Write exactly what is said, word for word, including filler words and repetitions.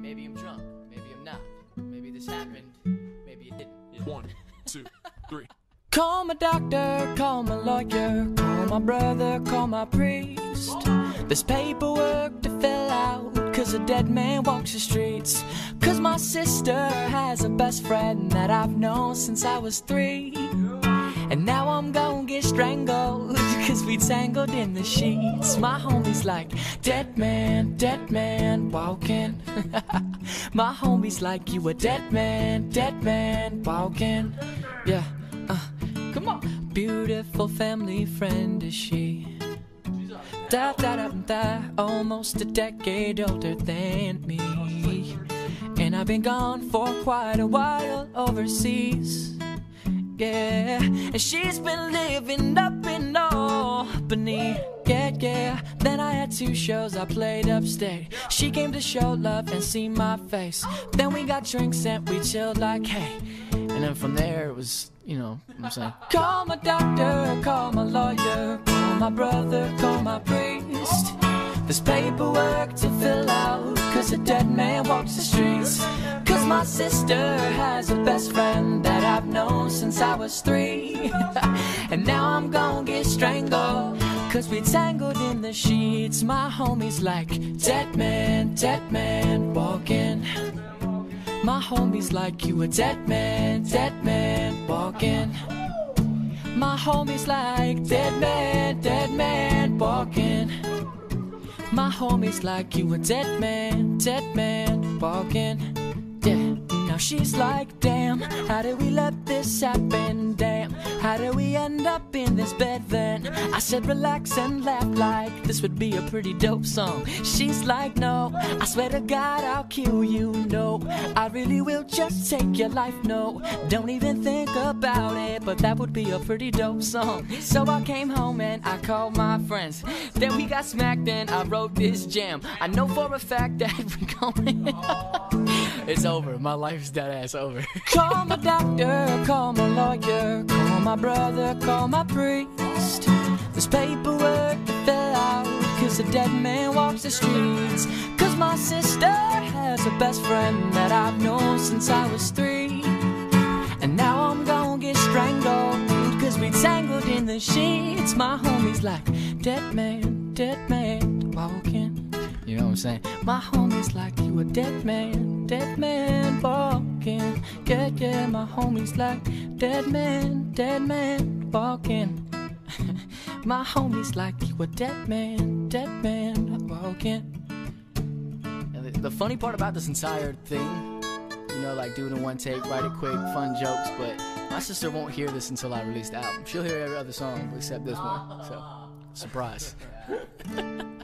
Maybe I'm drunk, maybe I'm not. Maybe this happened, maybe it didn't. Yeah. One, two, three. Call my doctor, call my lawyer, call my brother, call my priest. There's paperwork to fill out, cause a dead man walks the streets. Cause my sister has a best friend that I've known since I was three. And now I'm gonna get strangled, cause we tangled in the sheets. My homie's like, dead man, dead man, walking. My homie's like, you a dead man, dead man, walking. Yeah, uh, come on. Beautiful family friend is she. Da da da da, almost a decade older than me. And I've been gone for quite a while overseas. Yeah, and she's been living up in Albany. Yeah, yeah, then I had two shows I played upstate. She came to show love and see my face. Then we got drinks and we chilled like, hey. And then from there it was, you know, what I'm saying, call my doctor, call my lawyer, call my brother, call my priest. There's paperwork to fill out, cause a dead man walks the streets. Cause my sister has a best friend that I've known since I was three. And now I'm gonna get strangled, cause we tangled in the sheets. My homie's like, dead man, dead man, walking. My homie's like, you a dead man, dead man, walking. My homie's like, dead man, dead man, walking. My homie's like, you a dead man, dead man, walking. Yeah, now she's like, damn, how did we let this happen? Damn, how did we end up in this bed then? I said relax and laugh like this would be a pretty dope song. She's like, no, I swear to God I'll kill you, no. I really will just take your life, no. Don't even think about it, but that would be a pretty dope song. So I came home and I called my friends. Then we got smacked and I wrote this jam. I know for a fact that we going it's over, my life's dead ass over. Call my doctor, call my lawyer, call my brother, call my priest. There's paperwork to fill out, cause a dead man walks the streets. Cause my sister has a best friend that I've known since I was three. And now I'm gonna get strangled, cause we tangled in the sheets. My homie's like, dead man, dead man, walking. You know what I'm saying? My homie's like, you a dead man, dead man, walking. Yeah, yeah, my homie's like, dead man, dead man, walking. My homie's like, you a dead man, dead man, walking. And the, the funny part about this entire thing, you know, like doing a one take, write it quick, fun jokes, but my sister won't hear this until I release the album. She'll hear every other song except this one, so surprise.